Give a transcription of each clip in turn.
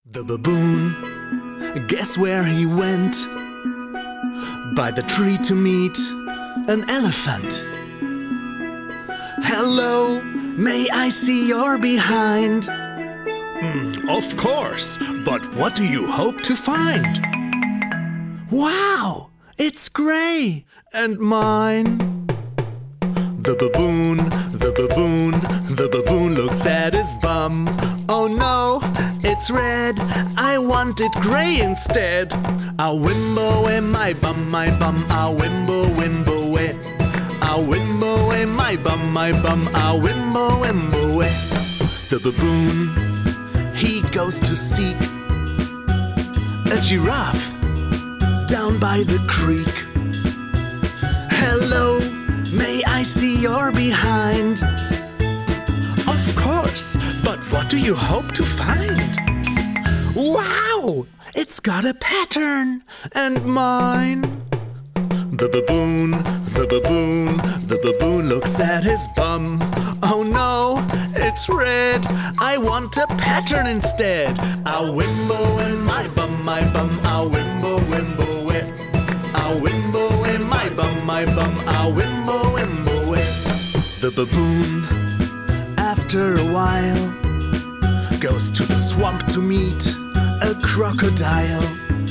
The baboon, guess where he went? By the tree to meet an elephant. Hello, may I see your behind? Of course, but what do you hope to find? Wow, it's gray and mine. The baboon, the baboon, the baboon looks at his bum. Oh no, it's red, I want it gray instead. I'll wimbo in my bum, I'll wimbo, wimbo, eh. I'll wimbo in my bum, I'll wimbo, wimbo, eh. The baboon, he goes to seek a giraffe down by the creek. Hello, may I see your behind? Of course, but what do you hope to find? Wow, it's got a pattern and mine. The baboon, the baboon, the baboon looks at his bum. Oh no, it's red, I want a pattern instead. I'll wimbo in my bum, I'll wimbo, wimbo, eh. I'll wimbo in my bum, I'll wimbo, wimbo, eh. The baboon, after a while, goes to the swamp to meet a crocodile.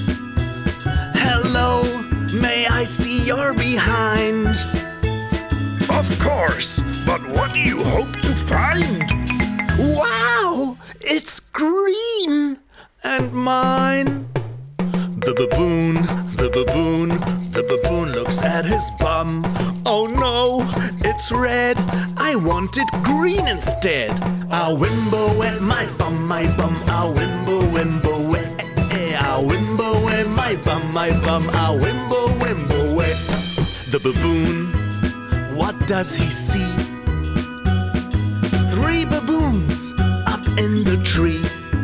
Hello, may I see your behind? Of course, but what do you hope to find? Wow, it's green and mine. The baboon, the baboon, the baboon looks at his bum. Oh no, it's red, I want it green instead. I'll wimbo at my bum, I'll wimbo, wimbo, eh. I'll wimbo at my bum, I'll wimbo, wimbo, eh. The baboon, what does he see? 3 baboons up in the tree.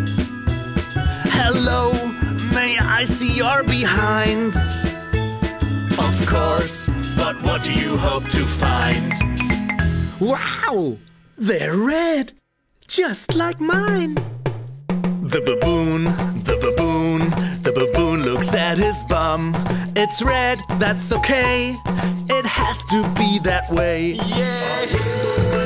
Hello, may I see your behinds? Of course, but what do you hope to find? Wow, they're red, just like mine. The baboon, the baboon, the baboon looks at his bum. It's red, that's okay, it has to be that way. Yeah.